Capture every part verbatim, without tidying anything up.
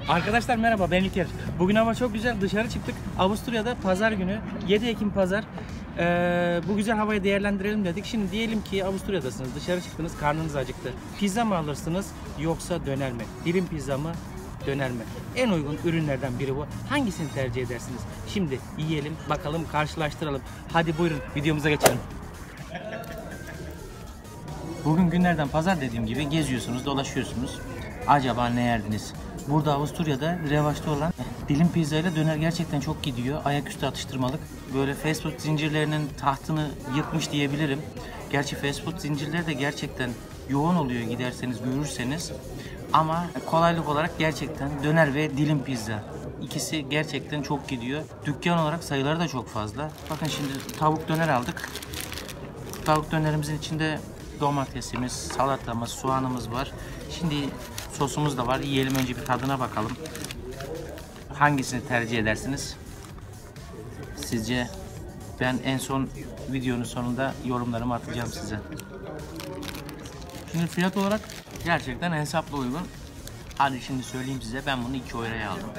Arkadaşlar merhaba, ben İlker. Bugün hava çok güzel, dışarı çıktık. Avusturya'da pazar günü, yedi Ekim pazar. Ee, bu güzel havayı değerlendirelim dedik. Şimdi diyelim ki Avusturya'dasınız, dışarı çıktınız, karnınız acıktı. Pizza mı alırsınız yoksa döner mi? Dilim pizza mı, döner mi? En uygun ürünlerden biri bu. Hangisini tercih edersiniz? Şimdi yiyelim, bakalım, karşılaştıralım. Hadi buyurun, videomuza geçelim. Bugün günlerden pazar dediğim gibi geziyorsunuz, dolaşıyorsunuz. Acaba ne yerdiniz? Burada Avusturya'da revaçta olan dilim pizza ile döner gerçekten çok gidiyor. Ayaküstü atıştırmalık. Böyle fast food zincirlerinin tahtını yıkmış diyebilirim. Gerçi fast food zincirleri de gerçekten yoğun oluyor giderseniz, görürseniz. Ama kolaylık olarak gerçekten döner ve dilim pizza. İkisi gerçekten çok gidiyor. Dükkan olarak sayıları da çok fazla. Bakın şimdi tavuk döner aldık. Tavuk dönerimizin içinde domatesimiz, salatamız, soğanımız var. Şimdi sosumuz da var. Yiyelim, önce bir tadına bakalım. Hangisini tercih edersiniz? Sizce? Ben en son videonun sonunda yorumlarımı atacağım size. Şimdi fiyat olarak gerçekten hesapla uygun. Hadi şimdi söyleyeyim size, ben bunu iki euroya aldım.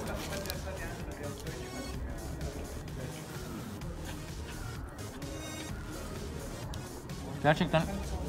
Gerçekten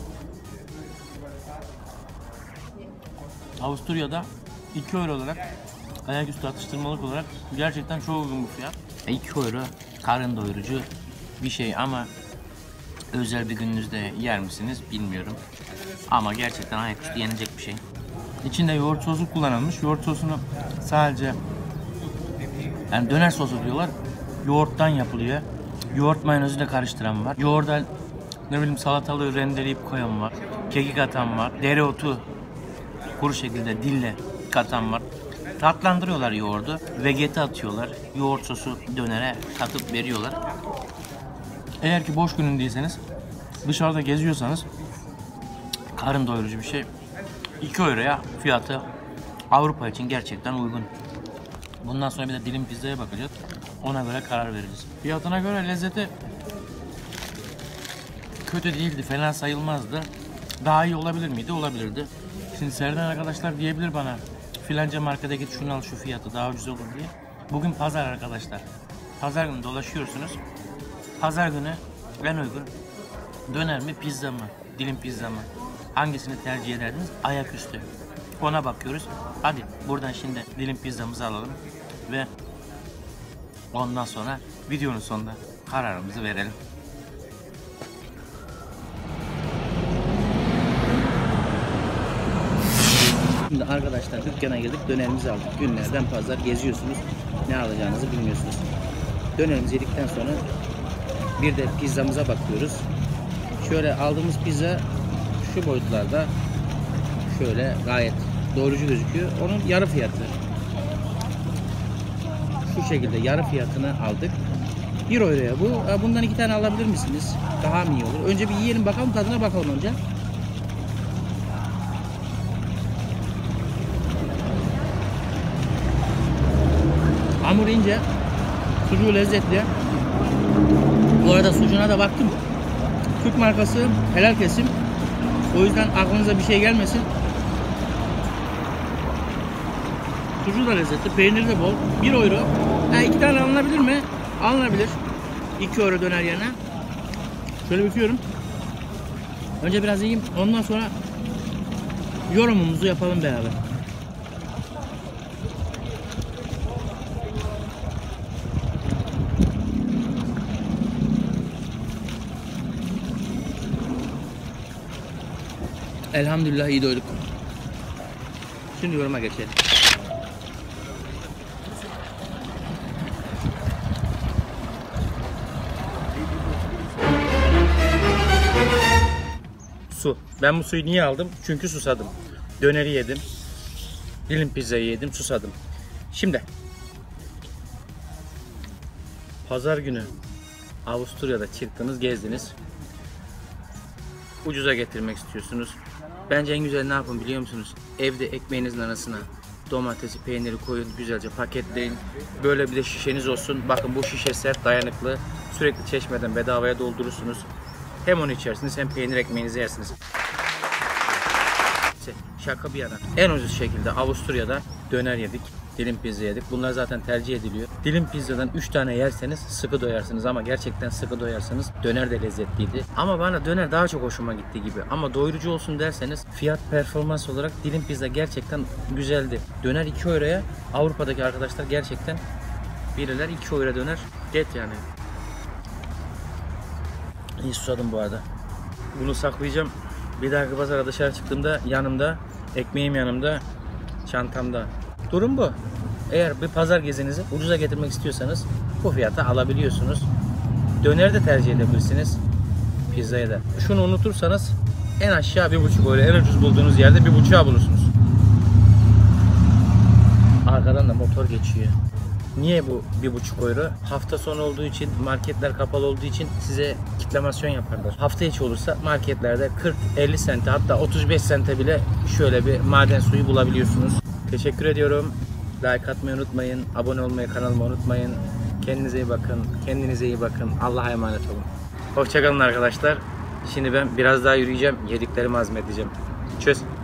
Avusturya'da iki euro olarak, ayaküstü atıştırmalık olarak gerçekten çok uygun bu fiyat. iki euro karın doyurucu bir şey ama özel bir gününüzde yer misiniz bilmiyorum. Ama gerçekten ayaküstü yenecek bir şey. İçinde yoğurt sosu kullanılmış. Yoğurt sosunu sadece, yani döner sosu diyorlar, yoğurttan yapılıyor. Yoğurt mayonezle karıştıran var. Yoğurda ne bileyim salatalığı rendeleyip koyan var. Kekik atan var. Dereotu kuru şekilde dille katan var. Tatlandırıyorlar yoğurdu. Vegete atıyorlar. Yoğurt sosu dönere katıp veriyorlar. Eğer ki boş günündeyseniz, dışarıda geziyorsanız karın doyurucu bir şey. iki euroya fiyatı Avrupa için gerçekten uygun. Bundan sonra bir de dilim pizzaya bakacağız. Ona göre karar veririz. Fiyatına göre lezzeti kötü değildi, fena sayılmazdı. Daha iyi olabilir miydi? Olabilirdi. Şimdi Serdan arkadaşlar diyebilir bana, filanca markete git şunu al şu fiyatı daha ucuz olur diye. Bugün pazar arkadaşlar. Pazar günü dolaşıyorsunuz. Pazar günü en uygun döner mi, pizza mı, dilim pizza mı? Hangisini tercih ederdiniz? Ayaküstü. Ona bakıyoruz. Hadi buradan şimdi dilim pizzamızı alalım ve ondan sonra videonun sonunda kararımızı verelim. Şimdi arkadaşlar dükkana girdik, dönerimizi aldık. Günlerden pazar geziyorsunuz, ne alacağınızı bilmiyorsunuz. Dönerimizi yedikten sonra bir de pizzamıza bakıyoruz. Şöyle aldığımız pizza şu boyutlarda, şöyle gayet doyurucu gözüküyor. Onun yarı fiyatı. Şu şekilde yarı fiyatını aldık. bir euroya bu. Bundan iki tane alabilir misiniz? Daha mı iyi olur? Önce bir yiyelim bakalım, tadına bakalım önce. Hamur ince, sucuğu lezzetli. Bu arada sucuğuna da baktım. Türk markası, helal kesim. O yüzden aklınıza bir şey gelmesin. Sucuğu da lezzetli, peyniri de bol. bir euro. Ha, iki tane alınabilir mi? Alınabilir. iki euro döner yerine. Şöyle bakıyorum. Önce biraz yiyeyim. Ondan sonra yorumumuzu yapalım beraber. Elhamdülillah iyi doyduk. Şimdi yoruma geçelim. Su. Ben bu suyu niye aldım? Çünkü susadım. Döneri yedim. Dilim pizzayı yedim, susadım. Şimdi pazar günü Avusturya'da çıktınız, gezdiniz. Ucuza getirmek istiyorsunuz. Bence en güzel ne yapın biliyor musunuz? Evde ekmeğinizin arasına domatesi, peyniri koyun, güzelce paketleyin. Böyle bir de şişeniz olsun. Bakın bu şişe sert, dayanıklı. Sürekli çeşmeden bedavaya doldurursunuz. Hem onu içersiniz hem peynir ekmeğinizi yersiniz. Neyse şaka bir yana. En ucuz şekilde Avusturya'da döner yedik. Dilim pizza yedik. Bunlar zaten tercih ediliyor. Dilim pizzadan üç tane yerseniz sıkı doyarsınız ama gerçekten sıkı doyarsanız döner de lezzetliydi. Ama bana döner daha çok hoşuma gitti gibi. Ama doyurucu olsun derseniz fiyat performans olarak dilim pizza gerçekten güzeldi. Döner iki euroya Avrupa'daki arkadaşlar gerçekten biriler iki euro döner. Get yani. İyi susadım bu arada. Bunu saklayacağım. Bir dahaki pazara dışarı çıktığımda yanımda, ekmeğim yanımda, çantamda. Durum bu. Eğer bir pazar gezinizi ucuza getirmek istiyorsanız bu fiyata alabiliyorsunuz. Döner de tercih edebilirsiniz. Pizzaya da. Şunu unutursanız en aşağı bir buçuk euro, en ucuz bulduğunuz yerde bir buçuğa bulursunuz. Arkadan da motor geçiyor. Niye bu bir buçuk euro? Hafta sonu olduğu için, marketler kapalı olduğu için size kitlemasyon yaparlar. Hafta içi olursa marketlerde kırk elli sente, hatta otuz beş sente bile şöyle bir maden suyu bulabiliyorsunuz. Teşekkür ediyorum. Like atmayı unutmayın. Abone olmayı kanalıma unutmayın. Kendinize iyi bakın. Kendinize iyi bakın. Allah'a emanet olun. Hoşçakalın arkadaşlar. Şimdi ben biraz daha yürüyeceğim. Yediklerimi hazmedeceğim. Tschüss.